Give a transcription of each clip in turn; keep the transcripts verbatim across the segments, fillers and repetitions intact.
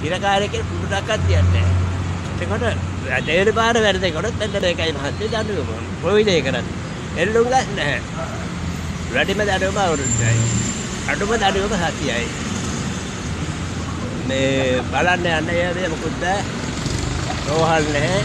ඉරකාරයෙක් පුඩක්වත් තියන්නේ නැහැ. ඒකට වැඩේට පාර වැඩේකට දෙන්න එකයි මහත්තයා දඬුවම. කොයි දෙයක් කරන්නේ. එල්ලුම් ගස් නැහැ. වැඩිම දඬුවම අවුරුද්දයි. අඩුම දඬුවම හතියයි. මේ බලන්න යන්නේ මේ මොකද? රෝහල් නැහැ.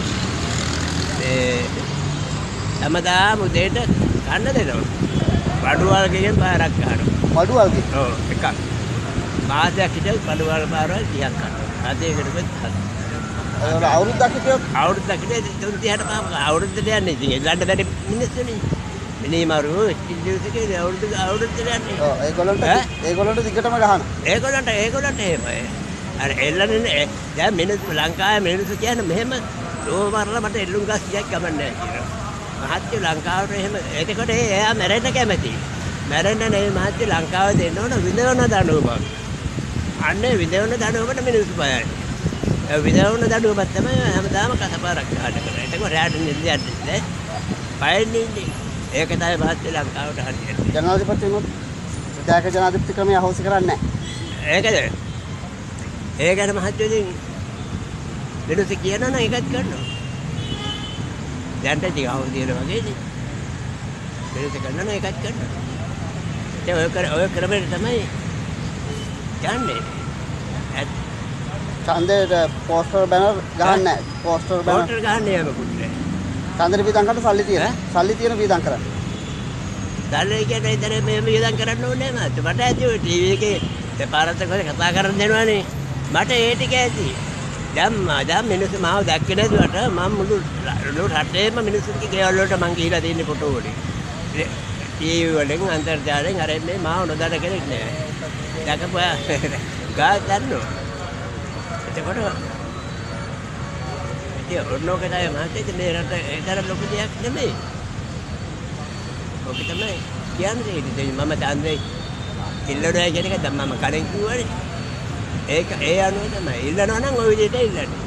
මේ හැමදාම උදේට කන්න දෙනවා. බඩුවල් ගෙන් පාරක් ගන්නවා. බඩුවල් ගෙන්? ඔව් එකක්. මාසයක් හිටියත් බඩුවල් පාරවල් තිහක් ගන්නවා. අදේකට පෙත් හත්. ඒක අවුරුද්දක් හිටියොත් අවුරුද්දක් හිටියත් තුන් තිහට පාම අවුරුද්දට යන්නේ. ඉතින් එල්ලන්න බැරි මිනිස්සුනේ. මිනී මරුවෝ ඉන්දියාවේ අවුරුදු අවුරුද්දට යන්නේ. ඔව් ඒගොල්ලන්ට ඒගොල්ලන්ට දිගටම ගහනවා. ඒගොල්ලන්ට ඒගොල්ලන්ට එහෙමයි. අර එල්ලන්නේ දැන් මිනිස්සු ලංකාවේ මිනිස්සු කියන්නේ මෙහෙම රෝ මරලා මට එල්ලුම් ගස් කියක් ගමන්නේ නැහැ කියලා. මහත්ය ලංකාවට එහෙම ඒකට එයා මැරෙන්න කැමති. මැරෙන්න නෙවෙයි මහත්ය ලංකාවේ දෙන්න ඕන විඳවන දඬුවමක්. අන්නේ විඳවන දඬුවමට මිනිස්සු බයයි. ඒ විඳවන දඬුවමක් තමයි හැමදාම කසපාරක් ගන්න කරන්නේ. ඒක රැට නිදියන්නේ නැහැ. බයෙන් ඉන්නේ. ඒක තමයි මහත්ය ලංකාවට හරියට. ජනාධිපතිතුමෝ විධායක ජනාධිපති ක්‍රමය අහෝසි කරන්නේ නැහැ. ඒකද? ඒ ගැන මහත්ය ඉතින් මිනිස්සු කියනවා නම් ඒකත් කරනවා. දැන්ට ටික අවුල් දිනන වගේනේ. මිනිස්සු කරනවා නම් ඒකත් කරනවා. ඒ ඔය කර ඔය ක්‍රමෙට තමයි යන්නේ. ඡන්දේ පෝස්ටර් බැනර් ගහන්නේ නැහැ. පෝස්ටර් බැනර් පෝස්ටර් ගහන්නේ මොකුත් නැහැ. ඡන්දේ වියදම් කරන්න සල්ලි තියෙන. සල්ලි තියෙන වියදම් කරන්න. සල්ලි කියන්නේ ඉතින් මේ වියදම් කරන්න ඕනේ නැහැ. මට ඇති ඔය ටීවී එකේ දෙපාරක් කතා කරන් දෙනවනේ. මට ඒ ටික ඇති. දැන් දැන් මිනිස්සු මාව දැක්කේ නැතුවට මම මුළු රටේම මිනිස්සුන්ගේ ගෙවල් වලට මං ගිහිලා තියෙන ෆොටෝ වලින්. ටීවී වලින් අන්තර්ජාලයෙන් අර මේ මාව නොදන්න කෙනෙක් නෑ. දැකපුවා ගා දන්නෝ. එතකොට ඉතින් ඔන්නෝක තමයි මාතේ මේ රට ඒතර ලොකු දෙයක් නෙමෙයි. ඔක තමයි කියන්නේ ඉතින් මම තාන්දේ ඉල්ලනවා කියන එක දැන් මම කලින් කිව්වනේ. ඒක ඒ අනුව තමයි ඉල්ලනවා නම් ওই විදිහට ඉල්ලන්නේ.